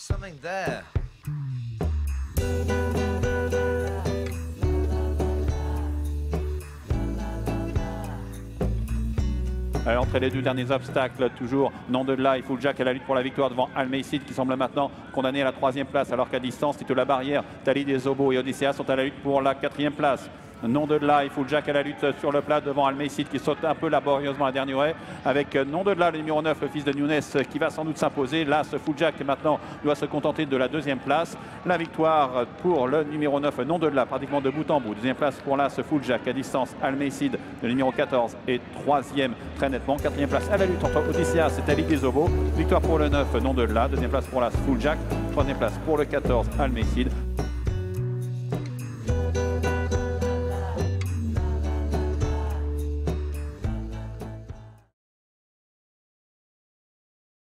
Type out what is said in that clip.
something there. Entre les deux derniers obstacles, toujours Nom de Life, Full Jack à la lutte pour la victoire devant Almeycid qui semble maintenant condamné à la 3e place, alors qu'à distance, Tito La Barrière, Tali des Obos et Odysseas sont à la lutte pour la 4e place. Nom de Life, Full Jack à la lutte sur le plat devant Almeycid qui saute un peu laborieusement à dernier arrêt, avec Nom de le numéro 9, le fils de Nunes, qui va sans doute s'imposer. Là, ce Full Jack maintenant doit se contenter de la 2e place. La victoire pour le numéro 9, Nom de pratiquement de bout en bout. 2e place pour là, ce Full Jack à distance. Almeycid, le numéro 14, et 3e très nettement. 4e place à la lutte entre Odysseas et Tali des Obos. Victoire pour le 9, Nom de 2e place pour là, Full Jack. 3e place pour le 14, Almeycid.